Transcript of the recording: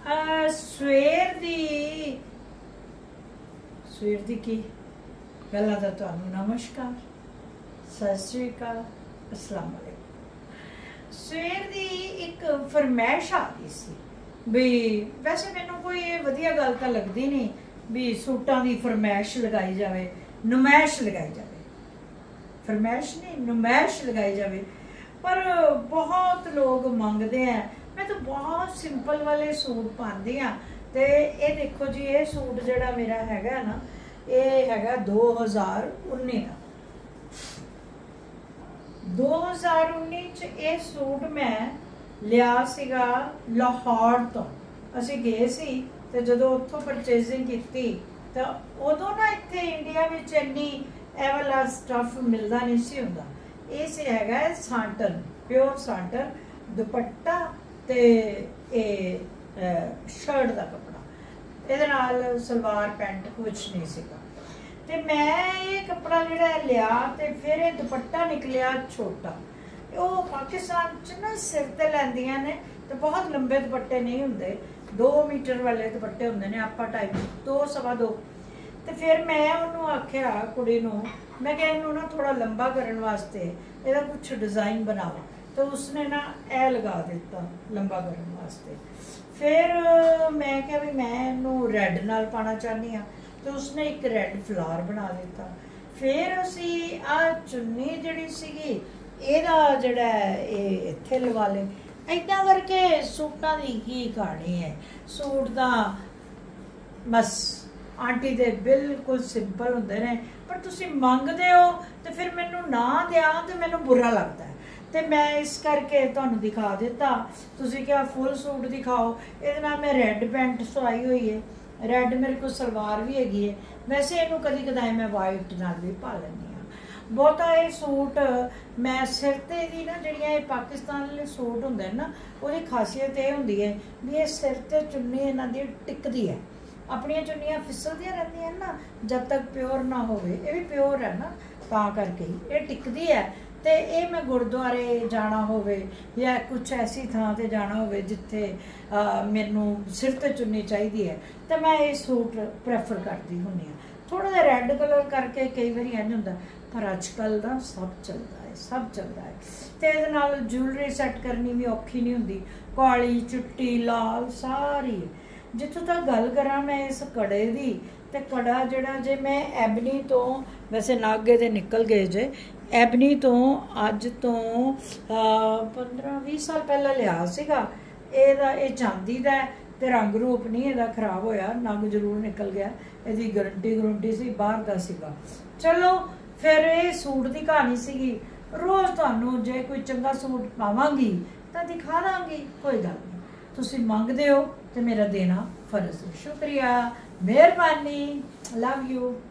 ਸਵੇਰ ਦੀ ਕੀ ਪਹਿਲਾਂ ਤਾਂ ਤੁਹਾਨੂੰ ਨਮਸਕਾਰ, ਸਤਿ ਸ਼੍ਰੀ ਅਕਾਲ, अस्सलाम वालेकुम। सवेर दी एक फरमैश आ गई सी भी, वैसे मैनू कोई वधिया गल तां लगदी नहीं भी सूटां दी फरमैश लगाई जाए, नुमैश लगाई जाए, फरमैश नहीं नुमैश लगाई जाए, पर बहुत लोग मंगते हैं। मैं तो बहुत सिंपल वाले सूट पाती हाँ। तो ये देखो जी, ये सूट जिहड़ा मेरा हैगा ना, ये हैगा 2019 का। 2019 च ये सूट मैं लिया सीगा लाहौर तो। असी गए सी ते जदों उत्थों परचेजिंग की तो उदों ना इत्थे इंडिया विच इन्नी ए वाला स्टफ मिलदा नहीं सी हुंदा। ये से हैगा साटन, प्योर साटन, दुपट्टा ते शर्ट का कपड़ा, इहदे नाल सलवार पैंट कुछ नहीं सीगा। ते मैं ये कपड़ा जिहड़ा लिया ते फिर ये दुपट्टा निकलिया छोटा। वो पाकिस्तान च ना सिर ते लैंदियां ने ते बहुत लंबे दुपट्टे नहीं हुंदे, 2 मीटर वाले दुपट्टे हुंदे ने, आपा टाइप 2 सवा 2। ते फिर मैं उन्होंने आख्या कुड़ी नूं, मैं कहा इनू ना थोड़ा लंबा करने वास्ते इहदा कुछ डिज़ाइन बनाओ, तो उसने ना ए लगा दिता लंबा करने वास्ते। फिर मैं क्या भी मैं इनू रैड नाल पाना चाहनी हाँ, तो उसने एक रैड फ्लावर बना दिता। फिर असी आ चुन्नी जिहड़ी सीगी इहदा जिहड़ा इत्थे लवा ले। इदां करके सूटां दी की कहानी है। सूट दा बस आंटी दे बिल्कुल सिंपल हुंदे ने, पर तुसीं मंगदे हो ते फिर मैनूं ना दियां ते मैनूं बुरा लगदा है। तो मैं इस करके तुहानूं दिखा दिता। तुसीं क्या फुल सूट दिखाओ, इहदे नाल मैं रैड पैंट सवाई हुई है, रैड मेरे को सलवार भी हैगी है। वैसे इनू कदी कदाई मैं वाइट नाल भी पा लैंदी हाँ। बहुता ये सूट मैं सिर ते दी ना जिहड़ियां ये पाकिस्तान वाले सूट हुंदे ना, उहदी खासियत ये हुंदी है भी ये सिर ते चुन्नी इन्हां दी टिकदी है। अपनियां चुन्नियां फिसलदियां रहिंदियां ना जब तक प्योर ना होवे। ये भी प्योर है ना, तां करके ये टिकदी है। तो ये मैं गुरुद्वारे जाना होवे या कुछ ऐसी थां ते जाना होवे जिथे मैनू सिर ते चुन्नी चाहिदी है, तो मैं ये सूट प्रैफर करती हुंदी हाँ। थोड़ा जिहा रैड कलर करके कई बार इंज हुंदा, पर अजकल दा सब चलदा है, सब चलदा है। तो इहदे नाल ज्वैलरी सैट करनी भी औखी नहीं हुंदी, काली चिट्टी लाल सारी। जिथों तक गल करां मैं इस कड़े दी, ते कड़ा जिहड़ा जे मैं एबनी तो, वैसे नागे दे निकल गए जे, एबनी तो अज तो 15-20 साल पहले लिया सीगा। ये चांदी दा ते रंग रूप नहीं इहदा खराब होया, नग जरूर निकल गया, इहदी गरंटी सी, बाहर दा सीगा। चलो फिर ये सूट की कहानी सीगी। रोज़ तुहानूं जे कोई चंगा सूट पावांगी तो दिखा दांगी, कोई गल नहीं। तुसीं मंगदे हो तो मेरा देना फर्ज है। शुक्रिया, मेहरबानी, लव यू।